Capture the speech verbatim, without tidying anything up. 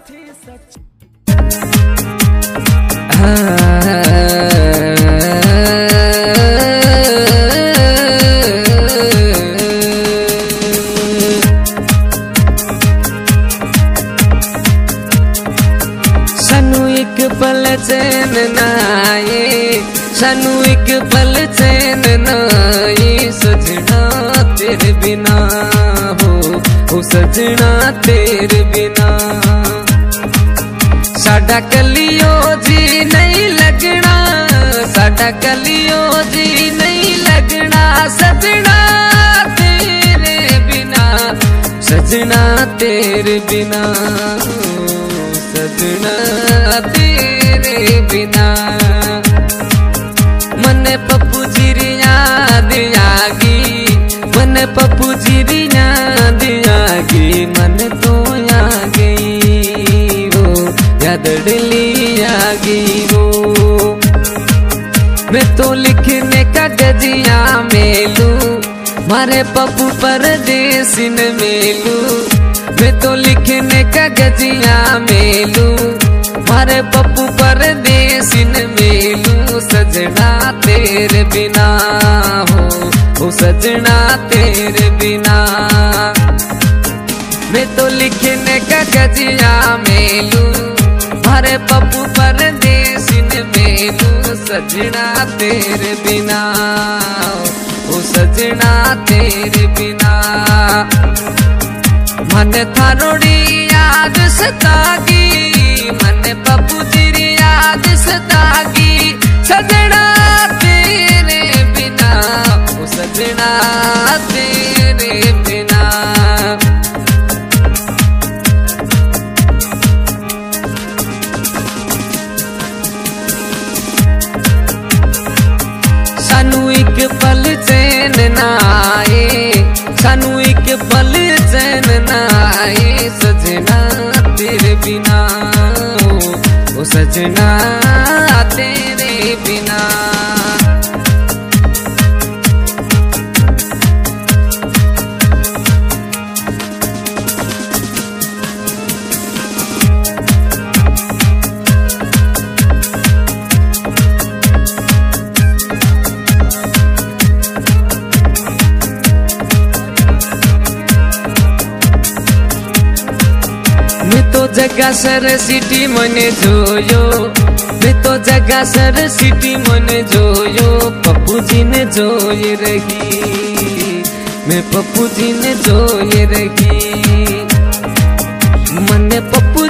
सानू एक पल चैन नाए, सानू एक पल चैन नाए, सजना तेरे बिना हो, हो सजना तेरे बिना। साडा कलियो जी नहीं लगना, साडा कलियो जी नहीं लगना, सजना तेरे बिना, सजना तेरे बिना, सजना तेरे बिना। मने पप्पू जी री याद आगी, मने पप्पू जी री याद आगी, मन तो आ गई वो यादड़ली आ गई वो। मैं तो लिखने का गजिया मेलू, मारे पप्पू परदेसी न मेलू। मैं तो लिखने का गजिया मेलू, मारे पप्पू परदेसी न मेलू। सजना तेरे बिना हो, हो सजना तेरे बिना। मैं तो लिखने का गजिया मेलू, मारे पप्पू परदेसी न मेलू। सजना तेरे बिना हो, सजना तेरे बिना। मन थारोड़ी याद सतागी, मन पप्पू जी री याद सतागी, सजना तेरे बिना ओ सजना तेरे बिना। सानू एक पल चैन ना आए, सानू एक पल चैन ना आए, सजना तेरे बिना ओ सजना तेरे बिना। मैं तो जगह सर सिटी मने जोयो, मैं तो जगह सर सिटी मने जोयो। पप्पू जी ने जोए रही, मैं पप्पू जी ने जोए रही। मने पप्पू